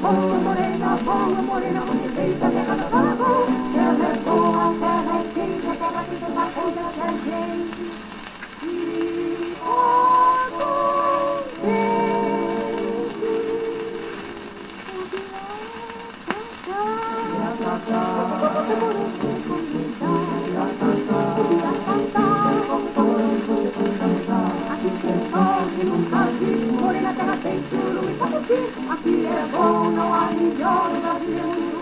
boa, morena, você fez a terra da Paraguai. Terra é boa, terra é quente, a terra tem tanta coisa que a gente se morena, terra tem churu e papuci. Aqui é bom, não há melhor, o Brasil é muito